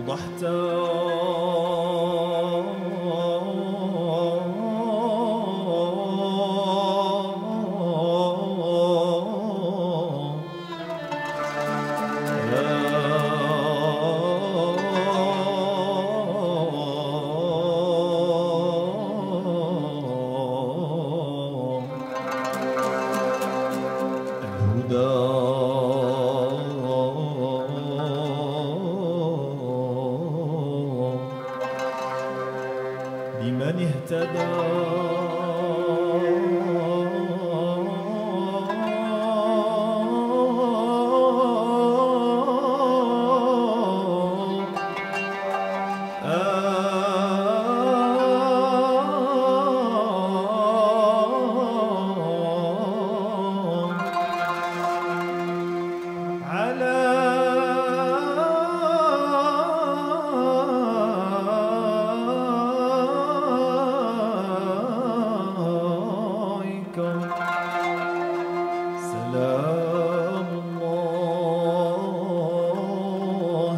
أوضحت لمن اهتدى سلام الله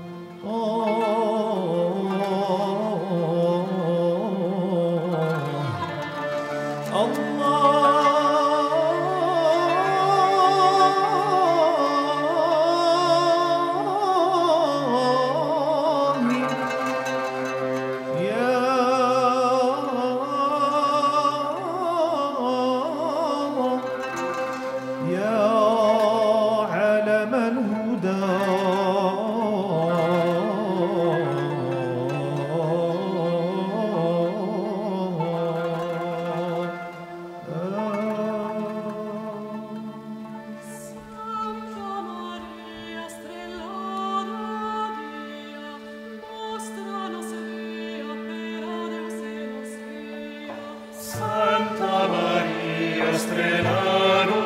Santa Maria, estrela no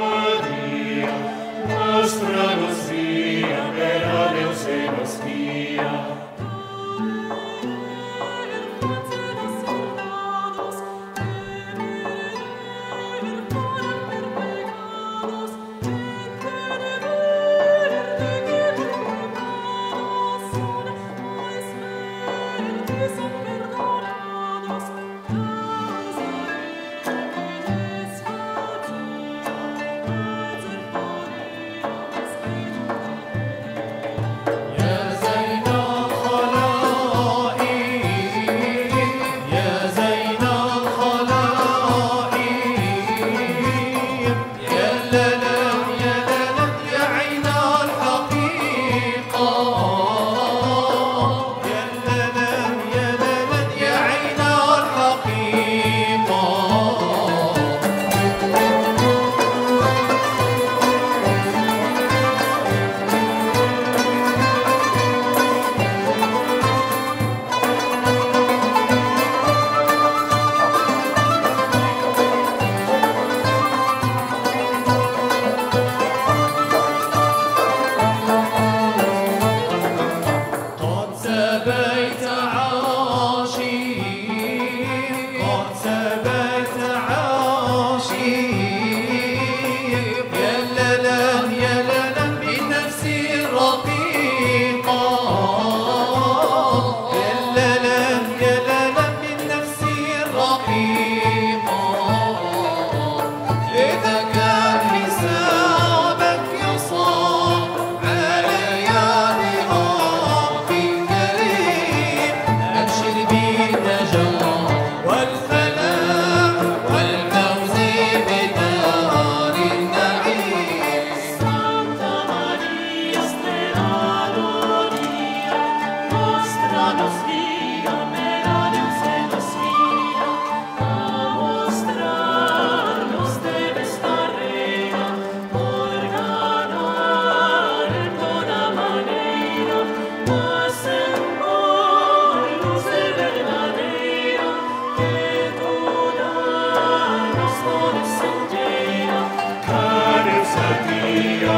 dia, mostra-nos via, vera Deus e nos guia.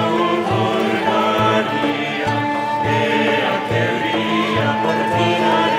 Portina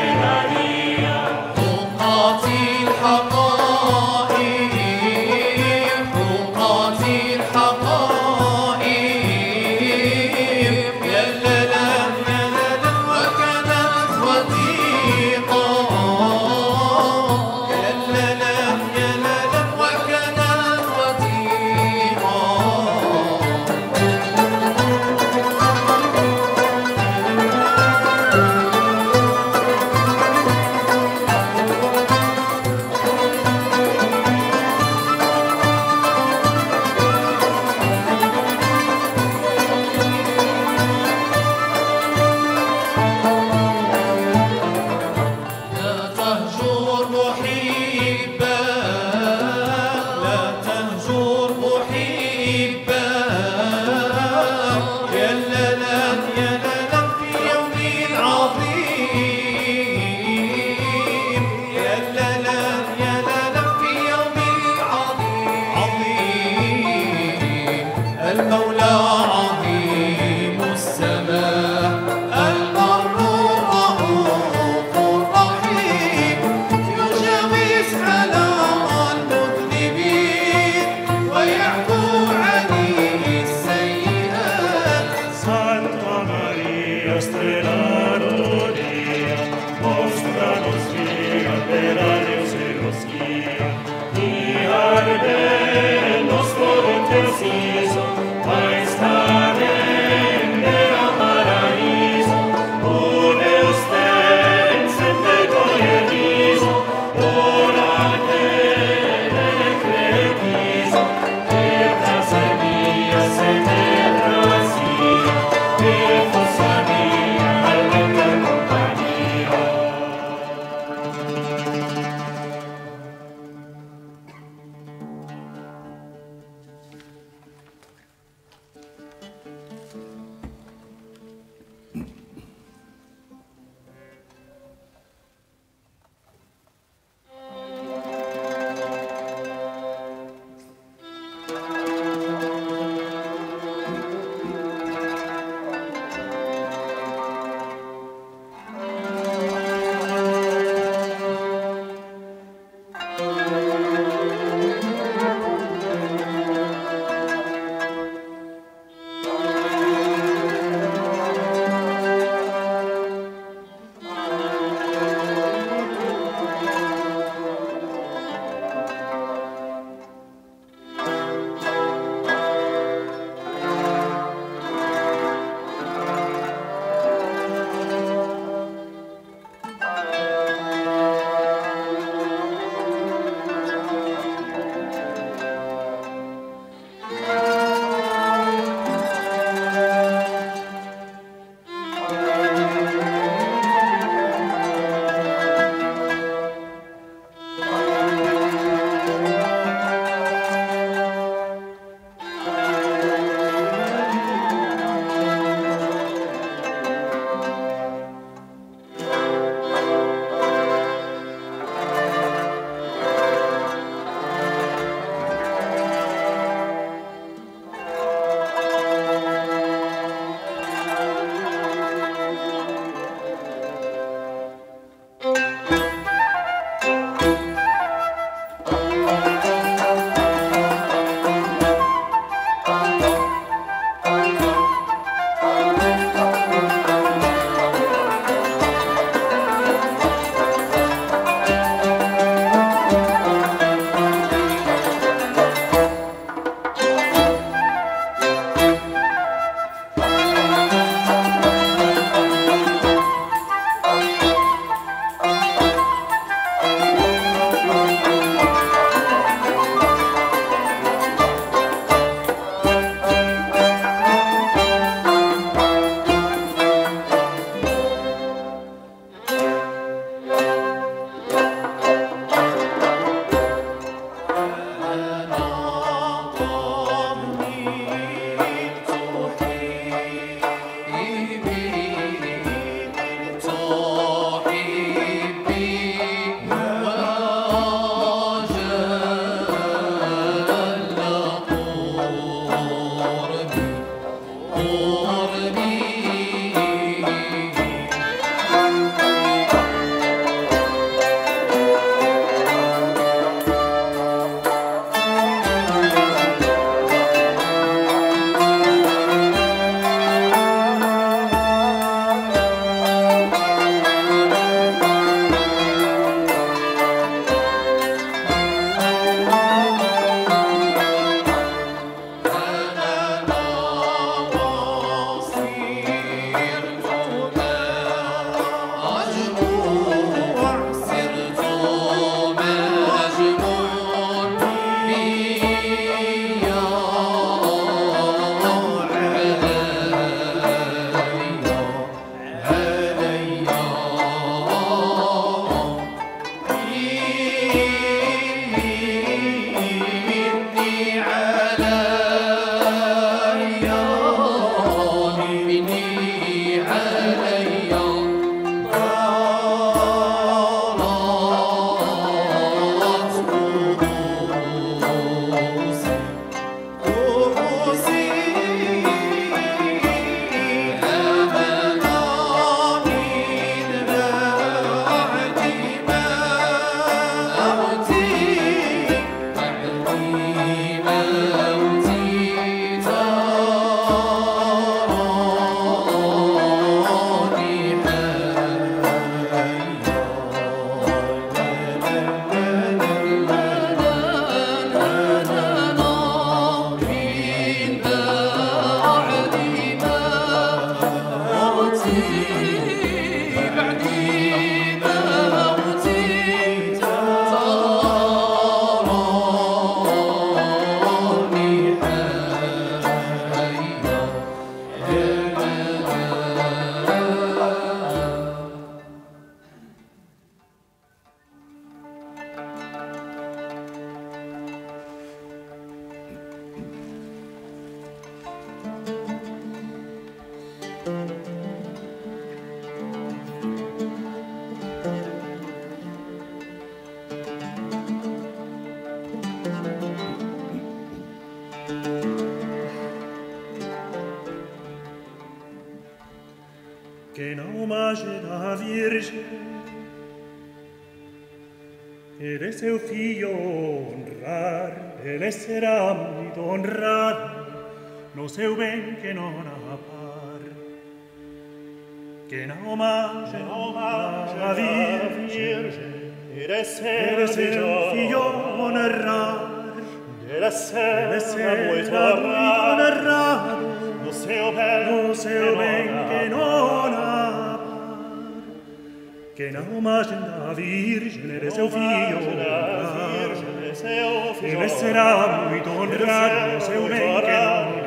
E seu filho honrar, ele será muito honrado no seu bem que não há par. Que na homagem à Virgem, ele seu filho honrar, ele será muito honrado no seu bem que não há par. Que na homagem à Virgem, ele seu filho honrar, ele será muito honrado no seu bem que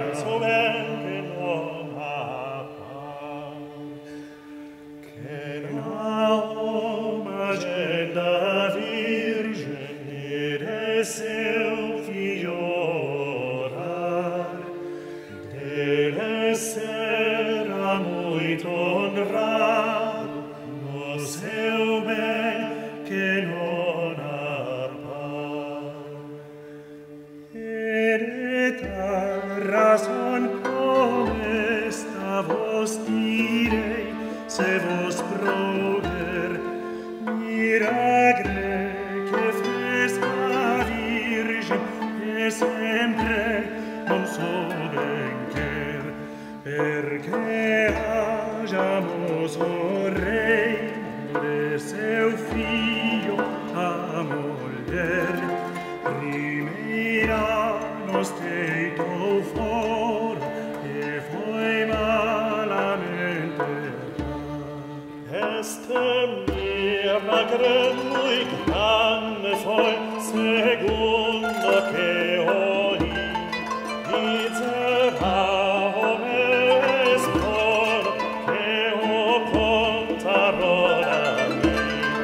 não há par. Que na homagem da Virgem, ele seu filho honrar, ele será muito honrado no seu bem que non ha par. E tal razón como esta vos direi, se vos prover miragre que fes a Virgem, e sempre non so ben quer, perché hajamos o rei de seu filho a molder, primeira nos deitou fora e foi malamente dar. Este milagre muy grande foi, segundo que oí, dizerá o mesmo que o contarò a me.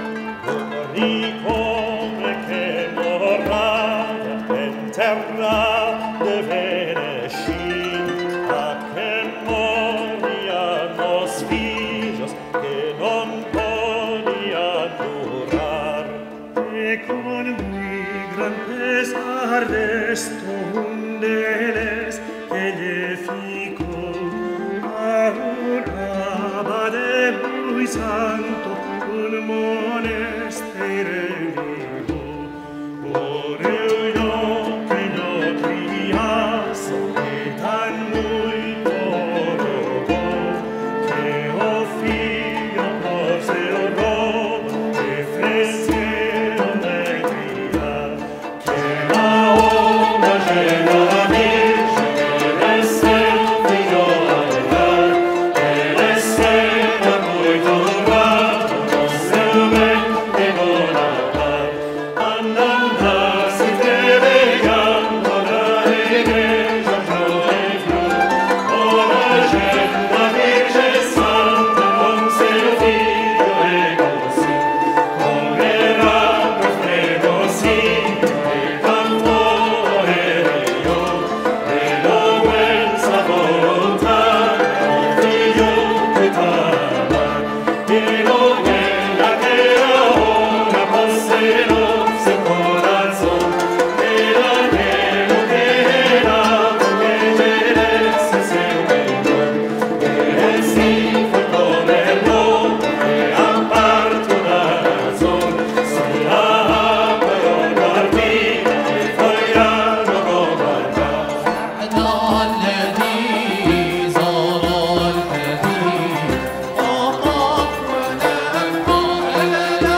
Ricome che morava en terra de Venescin, a che morian los filhos que non podian durar. E con muy gran pesar desto un deles que le ficó a un abade muy santo, un monestere vivo. Por ello que no criasse e tan muy rogó, que o filho por seu robo e feceron de criar, que na homagem da Virgem ele seu filho honrar, ele será muito honrado no seu bem que non ha par. Andando se trevegando na igreja giovem, homagem da Virgem Santa com seu filho e così, morrerà per fregosinho e cantore io, eloquenza volontà, il figlio che t'ama, e lo nella che ora passerò se corazón, e l'anello che era che gelesse seu millón, e si fue come l'uomo che ha parto da razón, si la però guardina e fogliano guarda. الذي زار الكثير وقف ونبى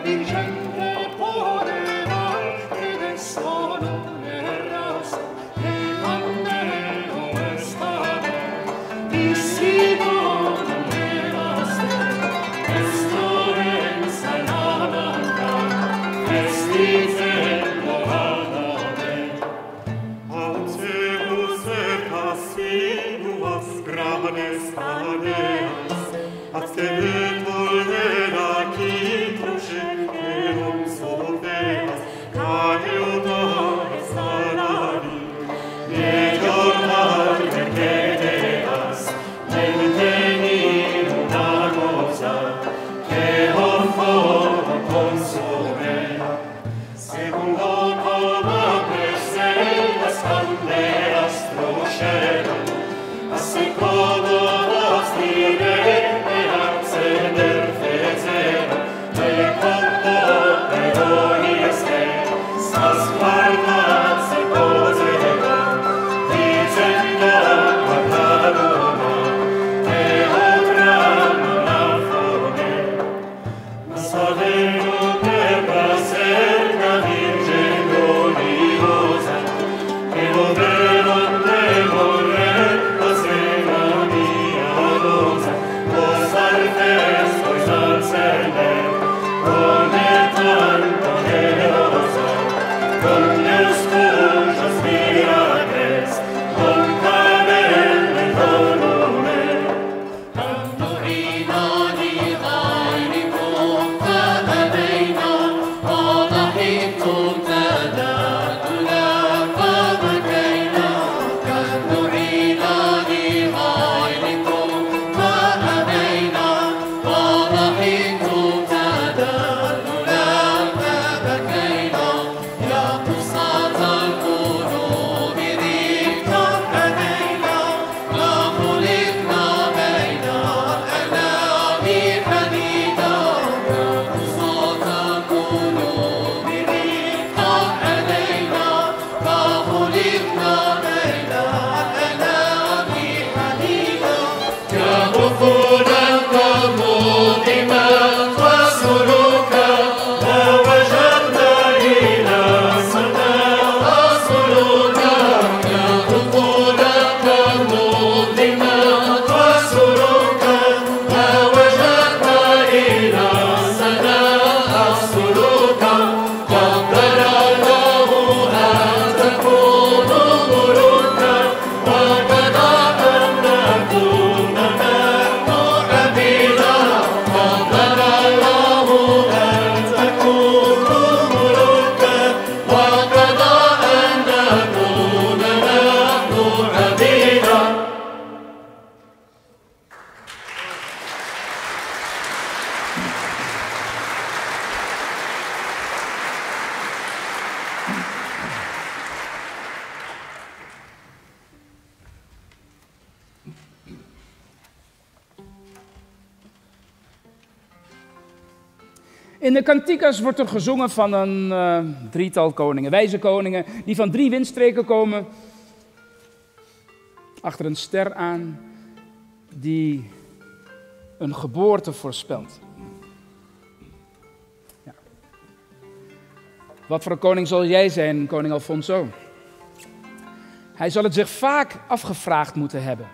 In de kantikas wordt er gezongen van een drietal koningen, wijze koningen, die van 3 windstreken komen, achter een ster aan, die een geboorte voorspelt. Ja. Wat voor een koning zal jij zijn, koning Alfonso? Hij zal het zich vaak afgevraagd moeten hebben.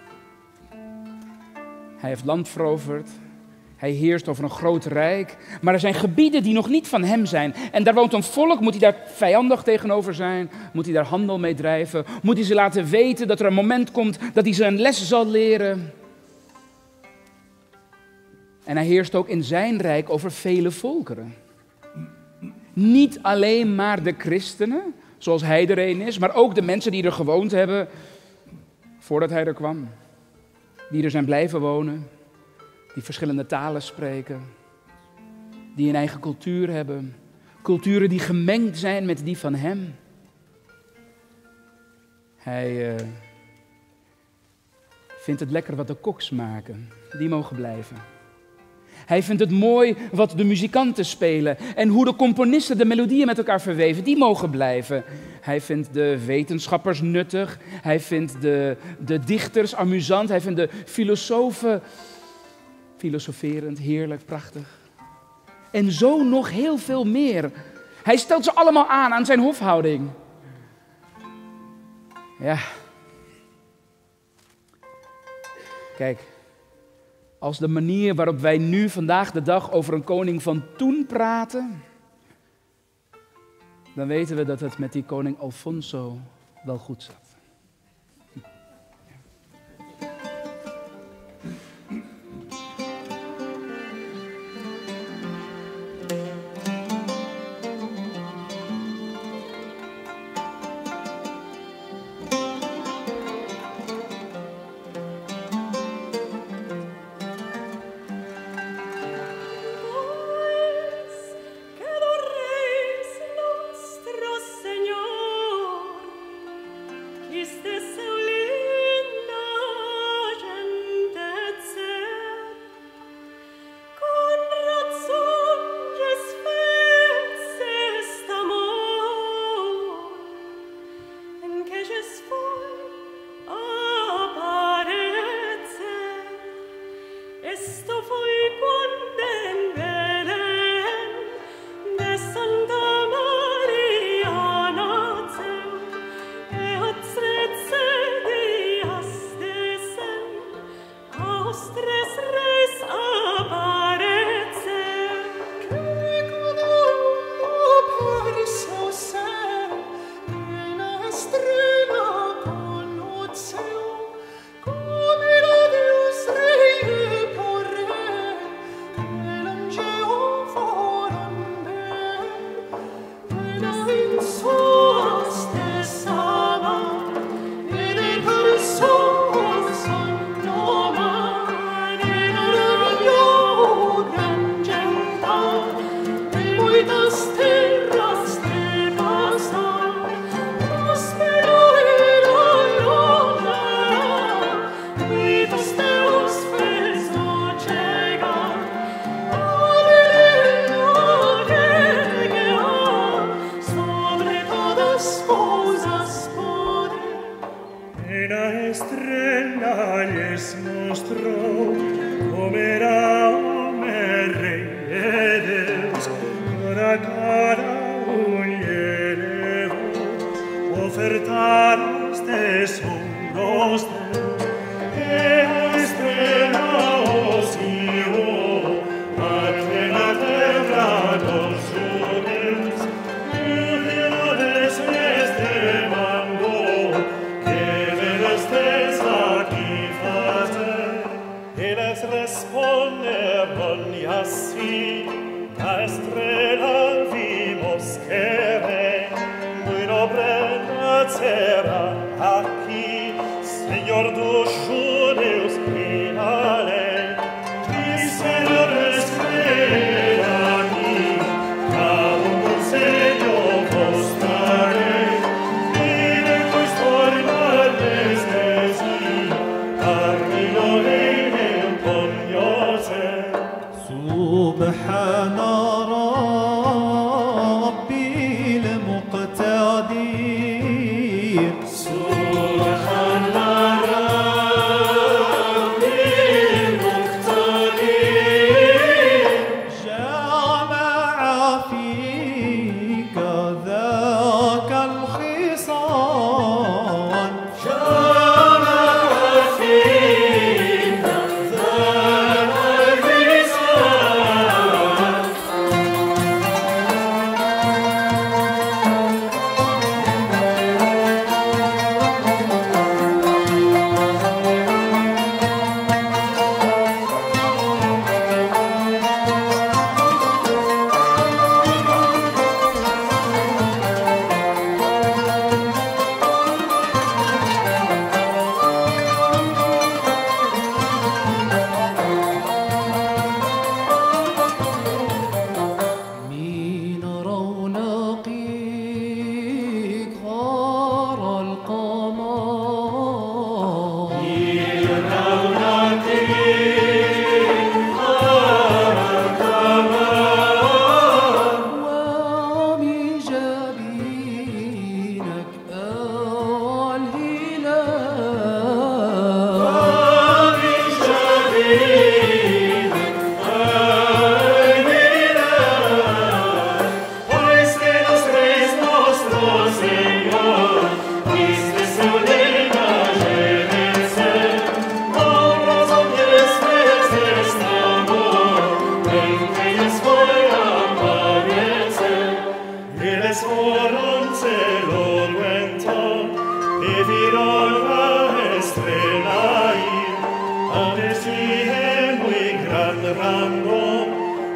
Hij heeft land veroverd. Hij heerst over een groot rijk, maar er zijn gebieden die nog niet van hem zijn. En daar woont een volk, moet hij daar vijandig tegenover zijn? Moet hij daar handel mee drijven? Moet hij ze laten weten dat er een moment komt dat hij ze een les zal leren? En hij heerst ook in zijn rijk over vele volkeren. Niet alleen maar de christenen, zoals hij er een is, maar ook de mensen die er gewoond hebben voordat hij er kwam. Die er zijn blijven wonen. Die verschillende talen spreken, die een eigen cultuur hebben. Culturen die gemengd zijn met die van hem. Hij vindt het lekker wat de koks maken, die mogen blijven. Hij vindt het mooi wat de muzikanten spelen en hoe de componisten de melodieën met elkaar verweven, die mogen blijven. Hij vindt de wetenschappers nuttig, hij vindt de dichters amusant, hij vindt de filosofen filosoferend, heerlijk, prachtig. En zo nog heel veel meer. Hij stelt ze allemaal aan zijn hofhouding. Ja. Kijk, als de manier waarop wij nu vandaag de dag over een koning van toen praten, dan weten we dat het met die koning Alfonso wel goed zat.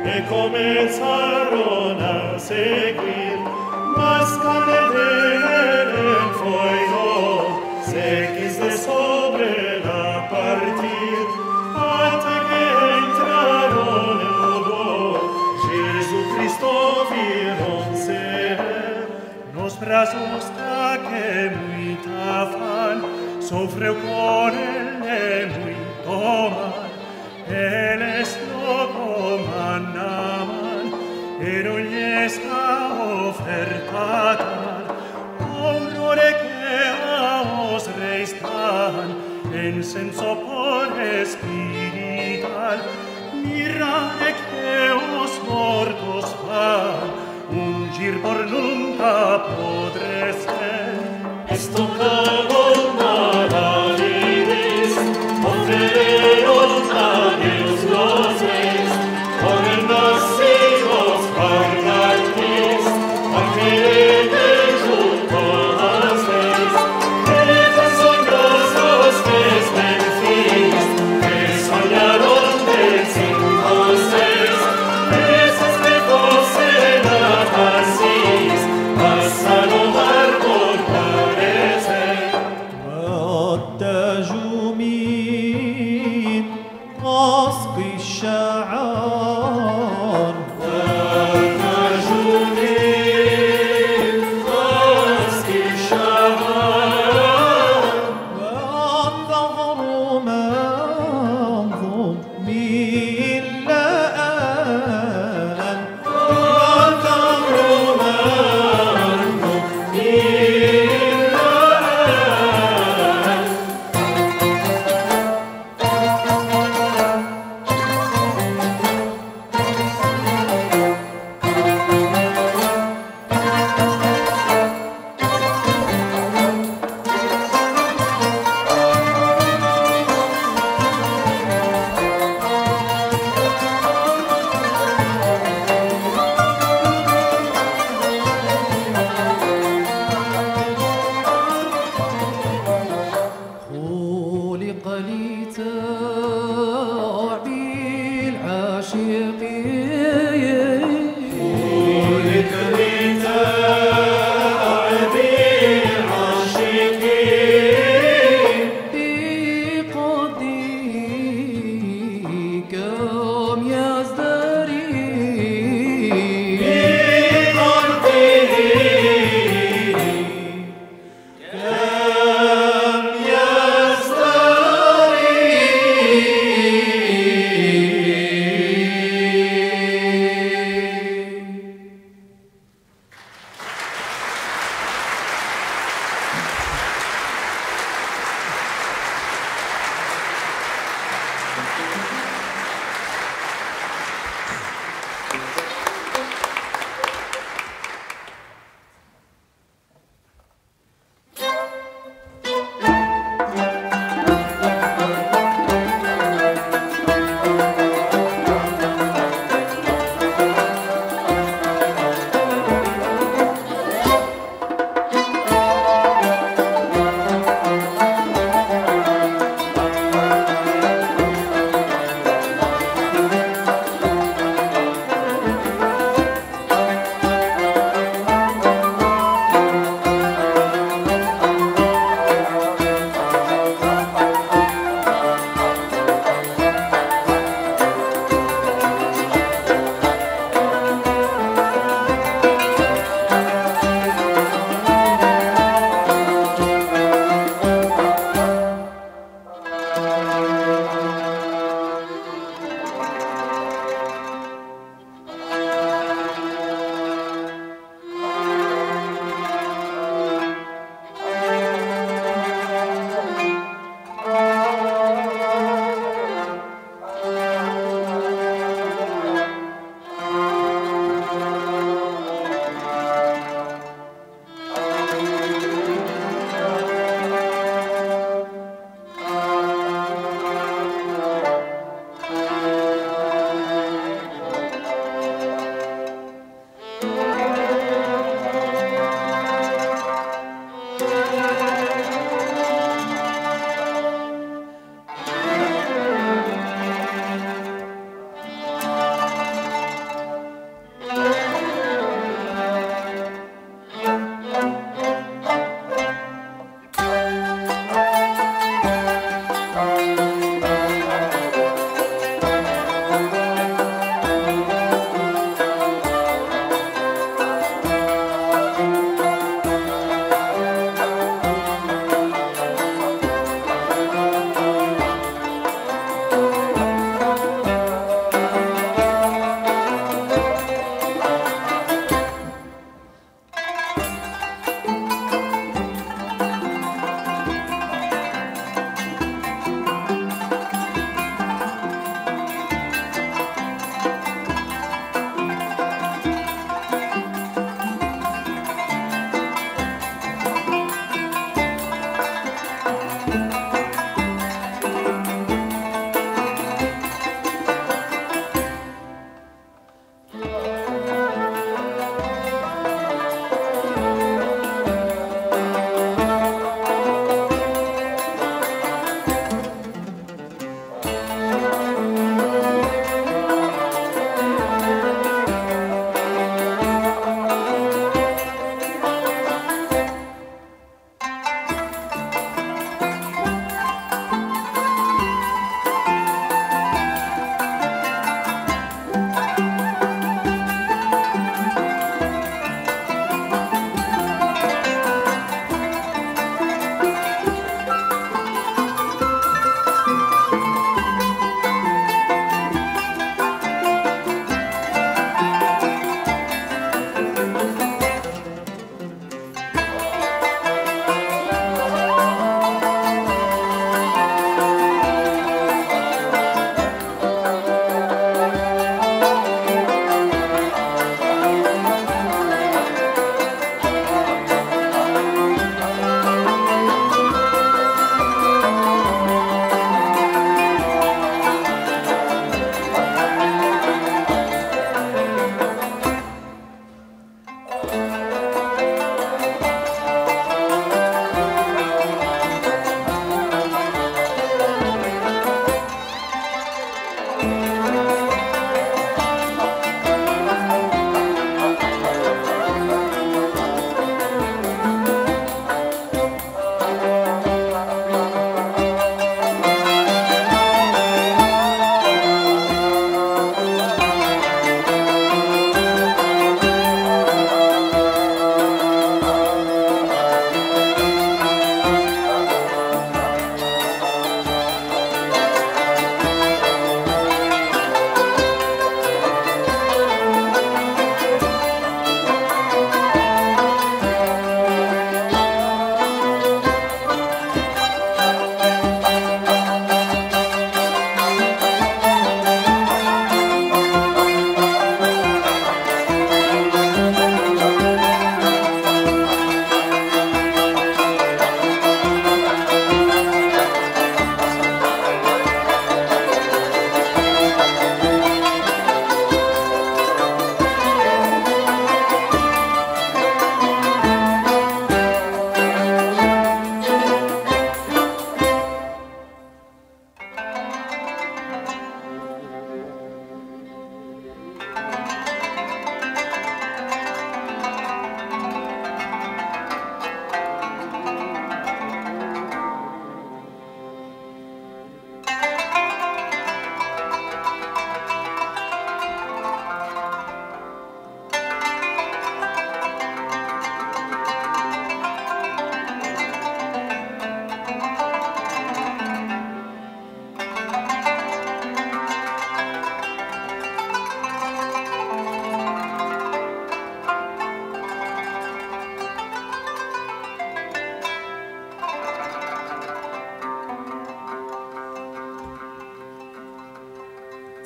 e comenzaron a seguir, mas Candeleren fuego se quis de sobre la partir, ante que entraron en lugar, Jesucristo vieron ser, nos brazos ta que muy tafan, sofreu con el muy tomar, él es loco manaman, pero esta oferta tal, aurore que a os restan, en senso por espiritual, mirare que os mortos van, ungir por nunca podré ser. Esto cagó Madalides, ofreceron a Dios los reyes, con el nacidos parlantes, ángeles junto a seis, ellos soñosos desvencidos, que soñaron del 5-6, esas que poseen a Tarsis, pasan o mar por parecer. والتاج من عسق الشعار والظهر منظوم من لآن والظهر منظوم خلق لتعب العاشقين خلق لتعب العاشقين بقدرك كم يزدري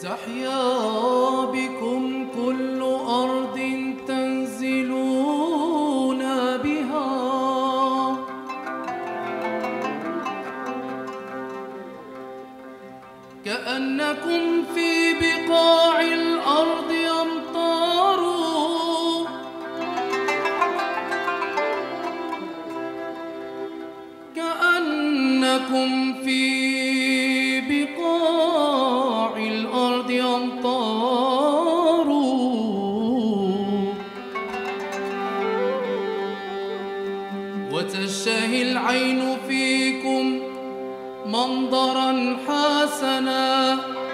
تحيا بكم كل أرض تنزلون بها، كأنكم في بقاع الأرض أمطار، كأنكم في بقاع الأرض أمطار، وتشتهي العين فيكم منظرا حسنا،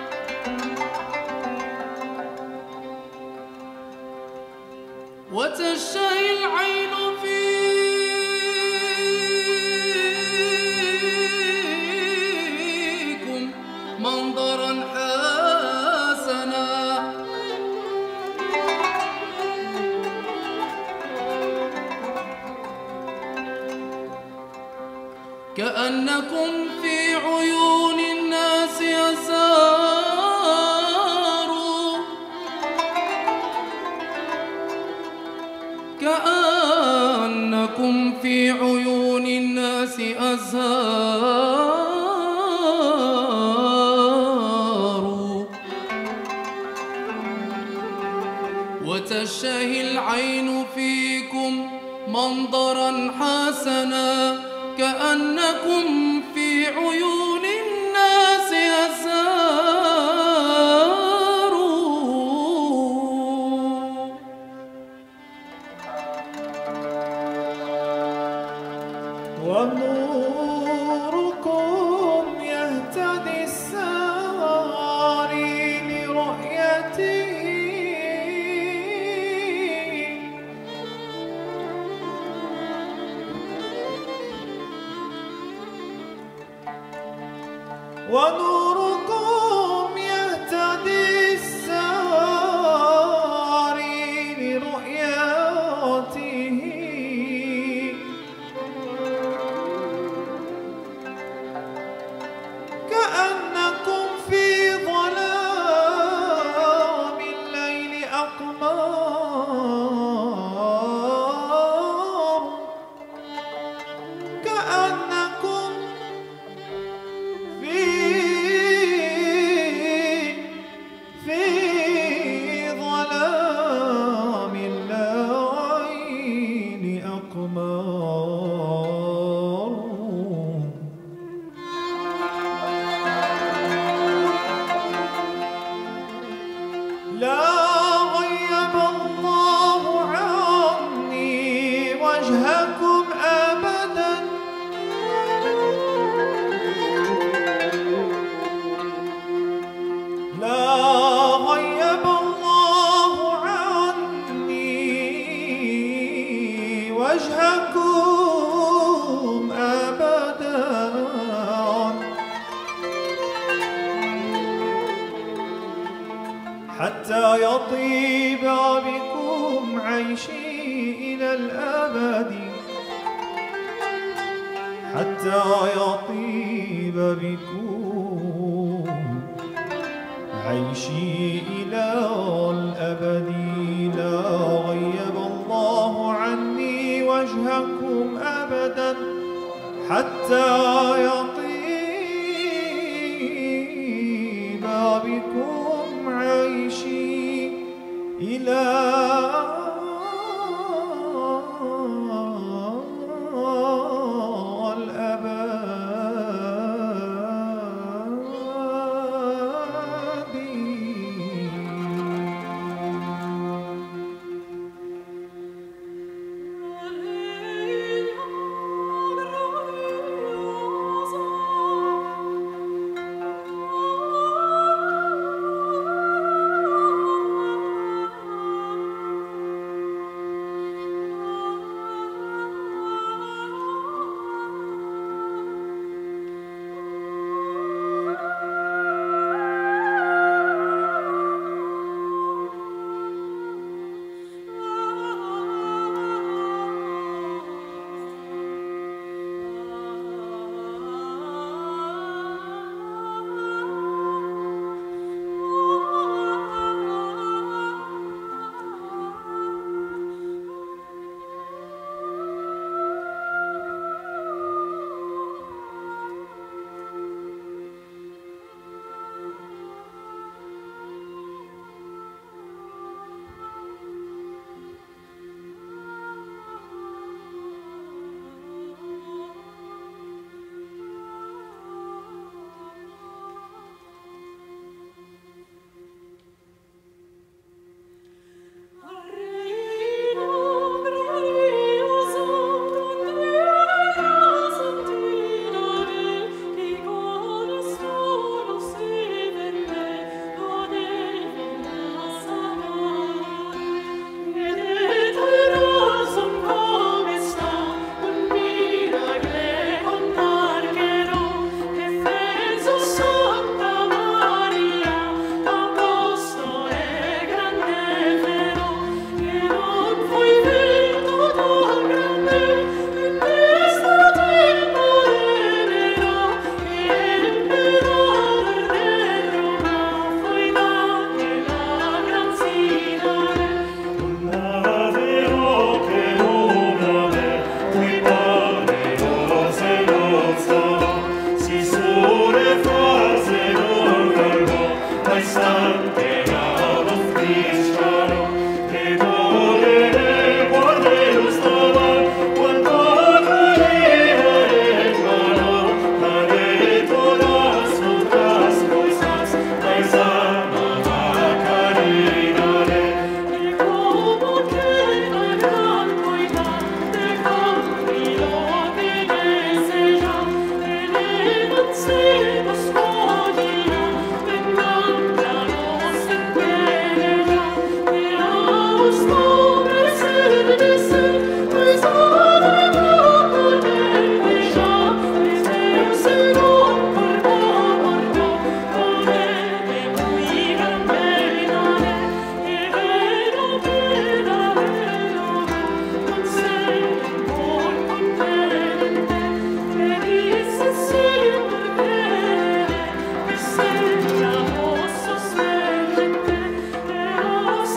وتشتهي العين فيكم منظرا حسنا، كأنكم في عيون الناس أزهار، كأنكم في عيون الناس أزهار، وتشتهي العين فيكم منظرا حسنا، كأنكم في عيون الناس أزهار. ونوركم يهتدي الساري لرؤيته، ونوركم يهتدي الساري لرؤيته، كأنكم في ظلام الليل أقمار، كأنكم في ظلام الليل أقمار. لا غيب الله عني وجهكم أبدا، لا غيب الله عني وجهكم أبدا، حتى يطيب بكم عيشي إلى الأبد، حتى يطيب بكم عيشي إلى الأبد. لا غيب الله عني وجهكم أبدا، حتى يطيب بكم عيشي إلى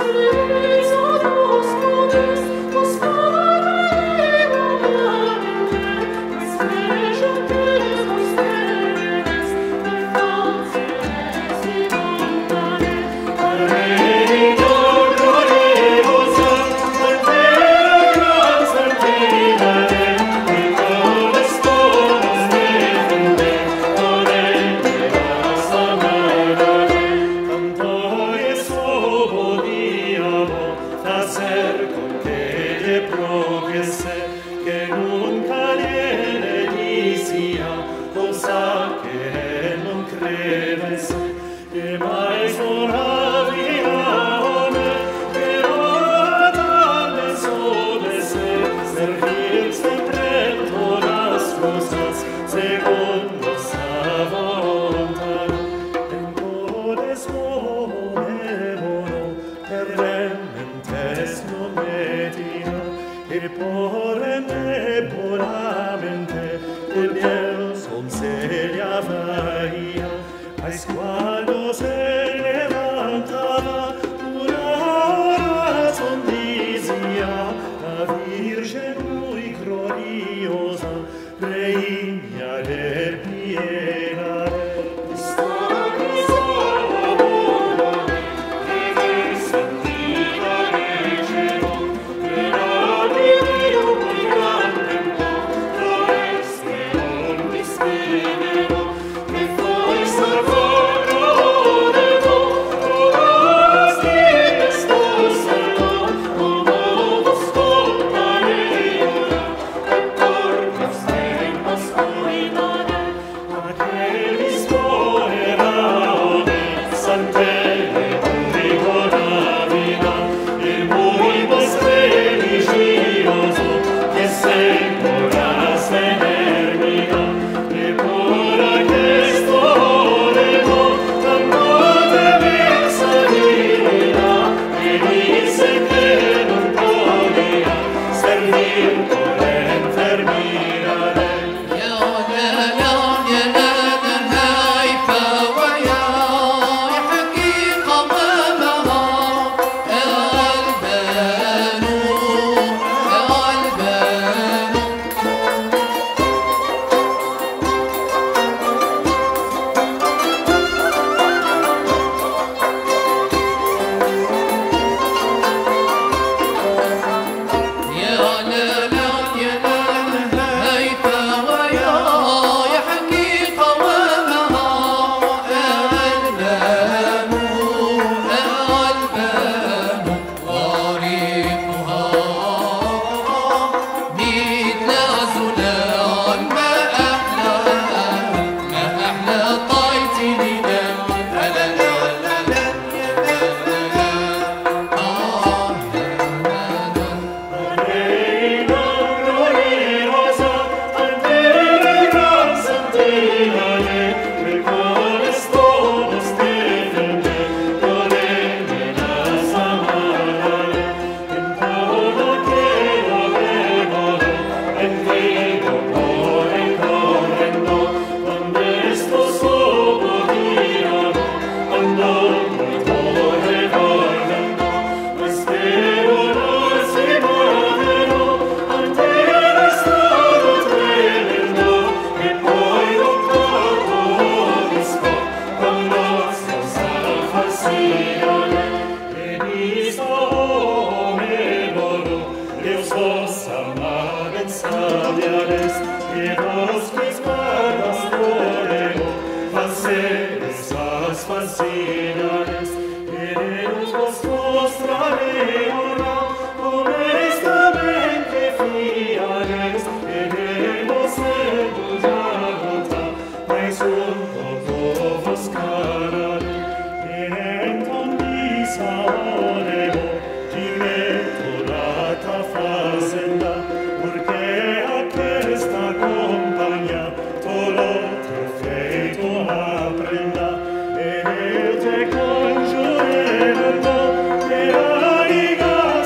Te congiurerò, te aiga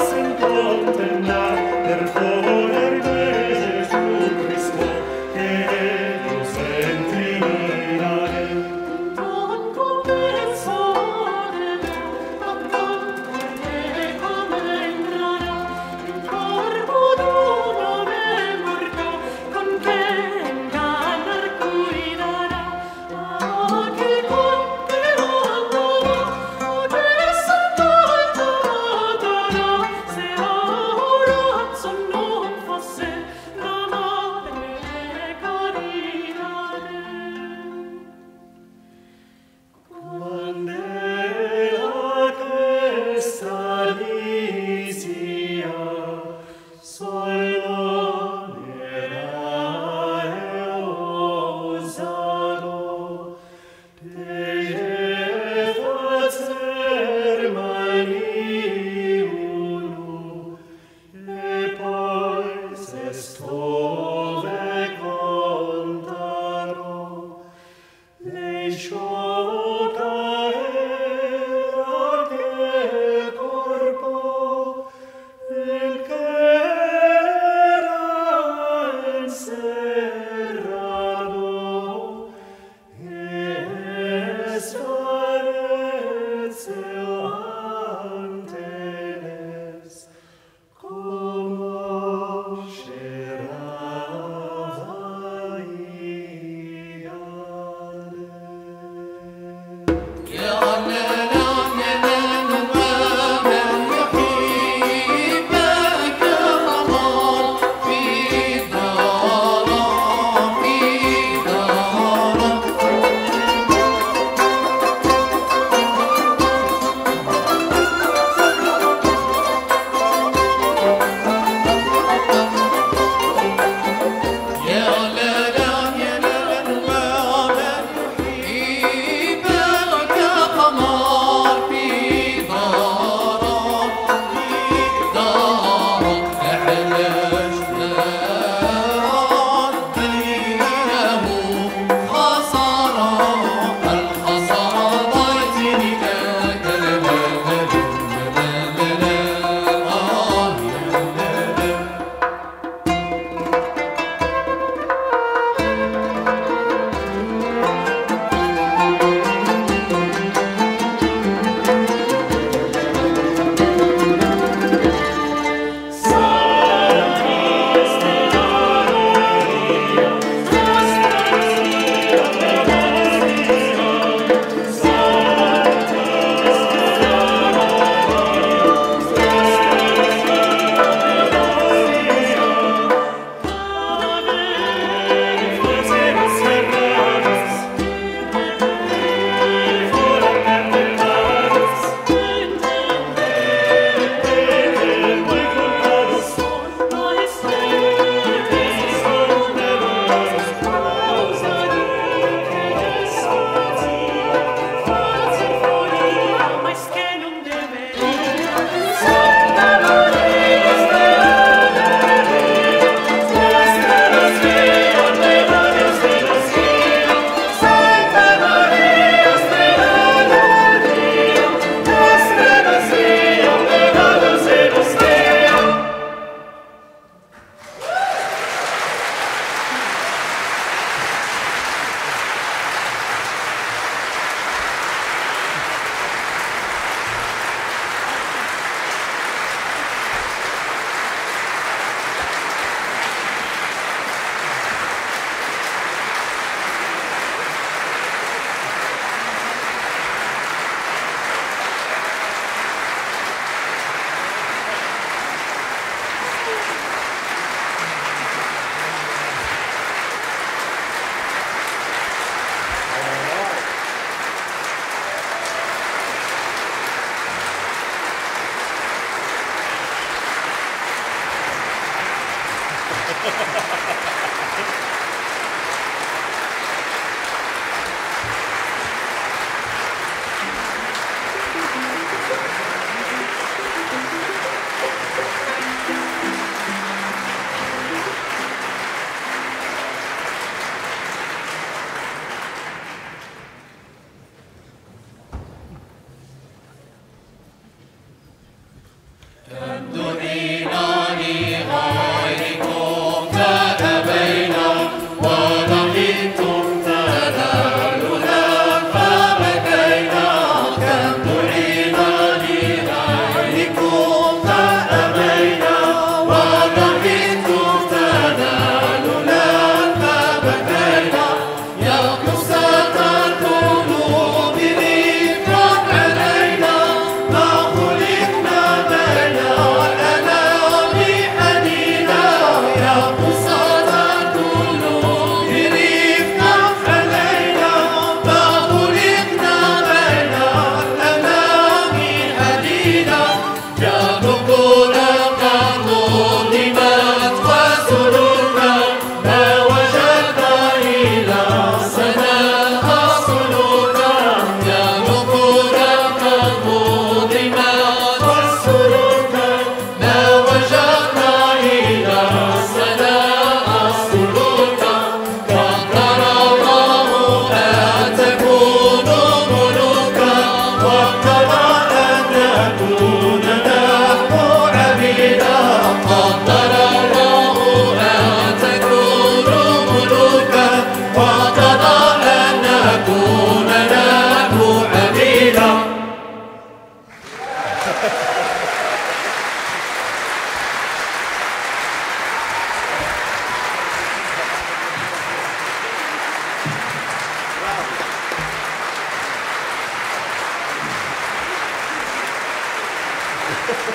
علينا ما خلقنا بين والأنا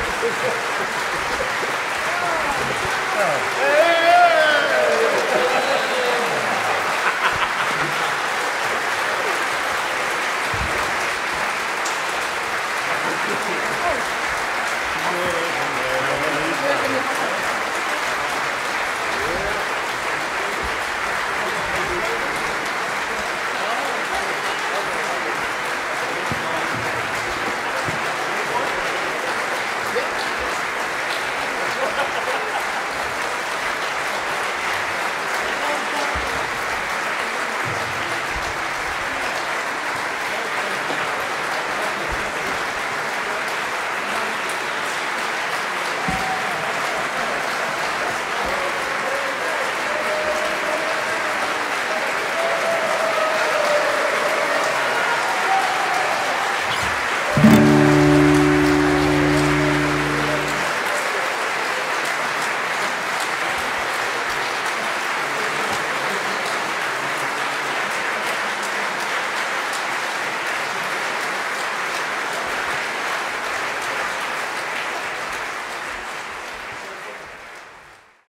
Ja.